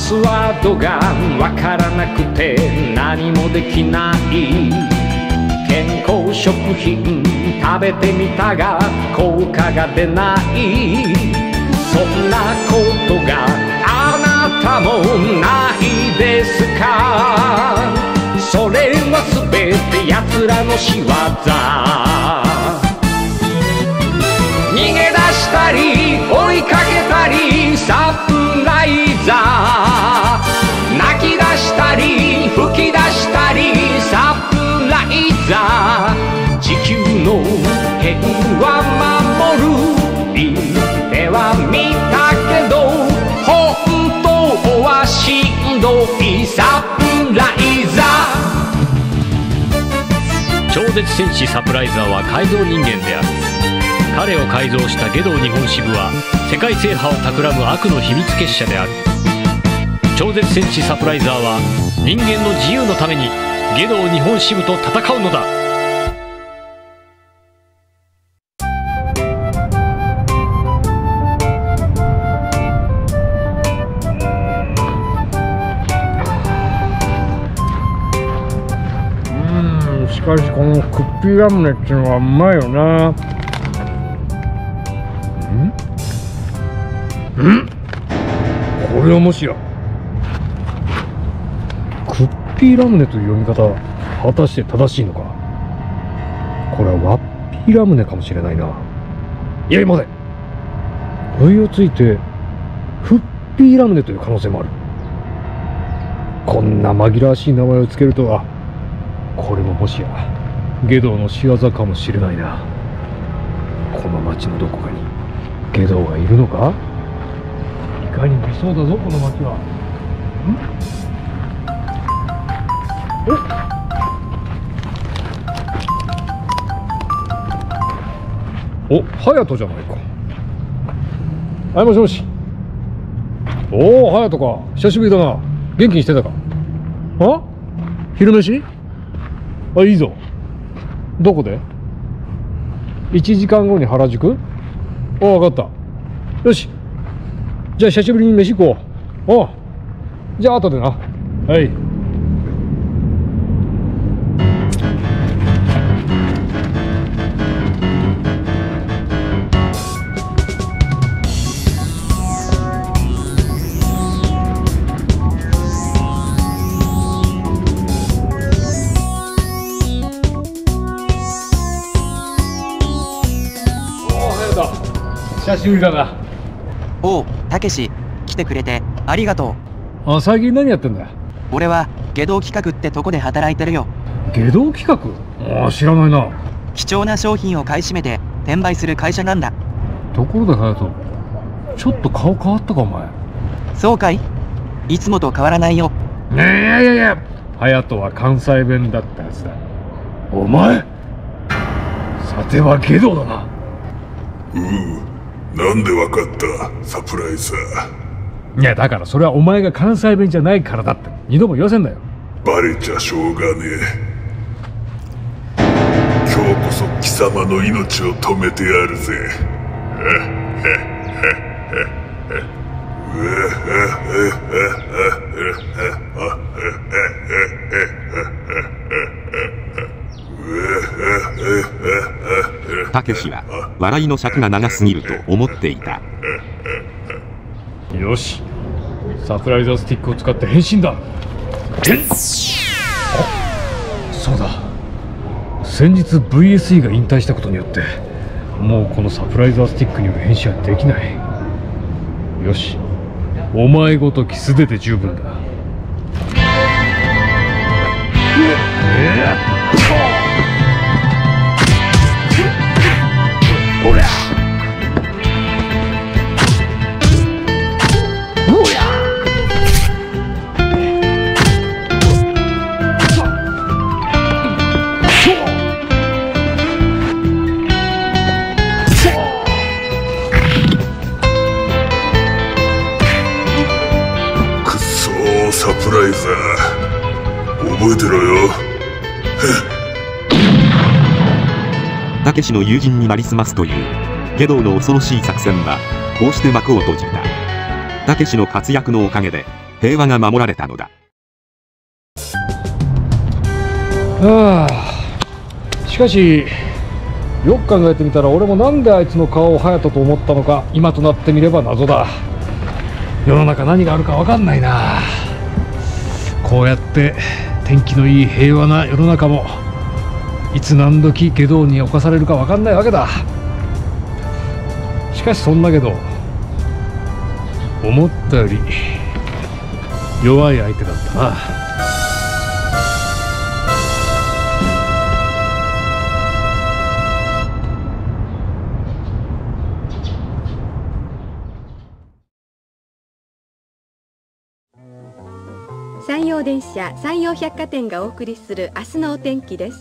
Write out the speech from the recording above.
スワードがわからなくて何もできない。健康食品食べてみたが効果が出ない。そんなことがあなたもないですか？それはすべて奴らの仕業。逃げ出したり追いかけたりサプライザー、泣き出したり吹き出したりサプライザー、地球の平和守るビデは見たけど本当はしんどいサプライザー。 超絶戦士サプライザーは改造人間である。彼を改造したゲド日本支部は世界制覇を企む悪の秘密結社である。超絶戦士サプライザーは人間の自由のためにゲド日本支部と戦うのだ。 しかしこのクッピーラムネっていうのはうまいよな。これはもしやクッピーラムネという読み方果たして正しいのか。これはワッピーラムネかもしれないな。いや待て、不意をついてフッピーラムネという可能性もある。こんな紛らわしい名前をつけるとは、これももしやゲドの仕業かもしれないな。この町のどこかにゲドがいるのか。いかにもいそうだぞこの町は。お、隼人じゃないか。はい、もしもし。おお、隼人か。久しぶりだな。元気にしてたか。あ、昼飯。あ、いいぞ。どこで？1時間後に原宿？おお、分かった。よし。じゃあ久しぶりに飯行こう。おう。じゃあ後でな。はい。久しぶりだな。 おう、たけし、来てくれてありがとう。あ、最近何やってんだよ。 俺は下道企画ってとこで働いてるよ。 下道企画？ああ、知らないな。 貴重な商品を買い占めて転売する会社なんだ。 ところで隼人、ちょっと顔変わったかお前。 そうかい？いつもと変わらないよ。 いやいやいや、隼人は関西弁だったはずだ。お前、さては下道だな。 なんでわかったサプライザー。いやだからそれはお前が関西弁じゃないからだって二度も言わせんだよ。 バレちゃしょうがねえ。今日こそ貴様の命を止めてやるぜ。 たけしは笑いの尺が長すぎると思っていた。 よし、サプライザースティックを使って変身だ。そうだ、先日 VSE が引退したことによってもうこのサプライザースティックによる変身はできない。よし、お前ごとき素手で十分だ。おりゃくそー、サプライザー覚えてろよ。 たけしの友人になりすますというゲドウの恐ろしい作戦はこうして幕を閉じた。たけしの活躍のおかげで平和が守られたのだ。 しかしよく考えてみたら、俺もなんであいつの顔を隼人と思ったのか、今となってみれば謎だ。世の中何があるか分かんないな。こうやって天気のいい平和な世の中も、いつ何時外道に侵されるか分かんないわけだ。しかしそんなけど、思ったより弱い相手だったな。 山陽電車山陽百貨店がお送りする明日のお天気です。